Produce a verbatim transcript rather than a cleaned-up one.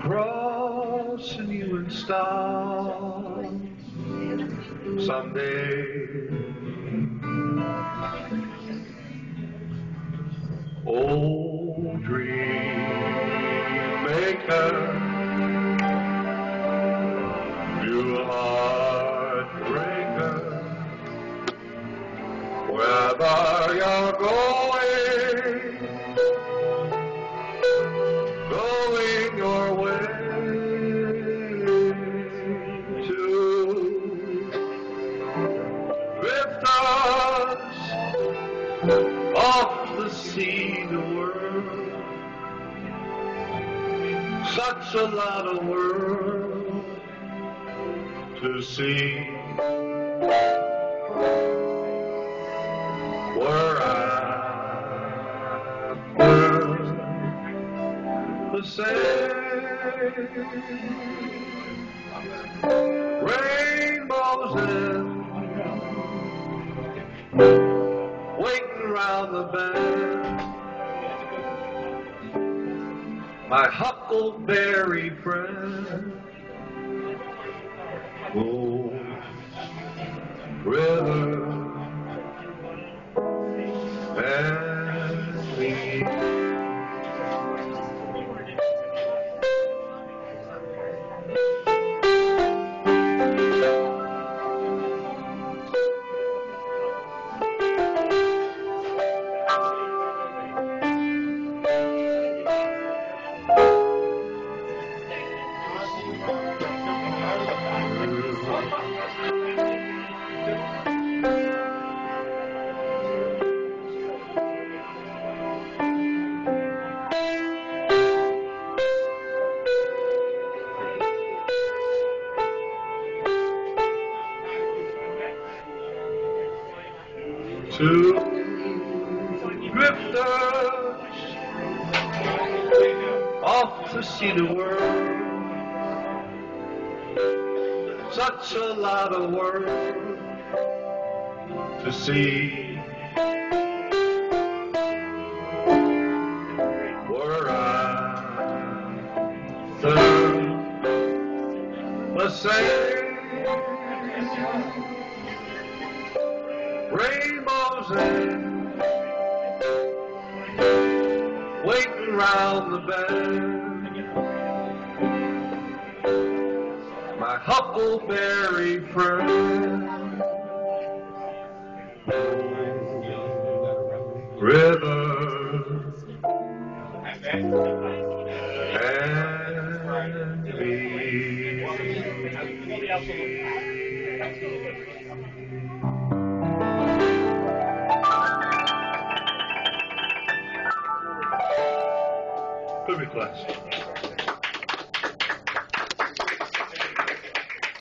crossing you in stars someday. Old dream maker, you heartbreaker, wherever you're going, going your way to drifters off the sea, the world, such a lot of world to see. We're after the same rainbows and waiting around the bend. My huckleberry friend, oh, river and me. Two drifters off to see the world, such a lot of world to see. We're after the same rainbows and waiting round the bend. My huckleberry friend, river and me.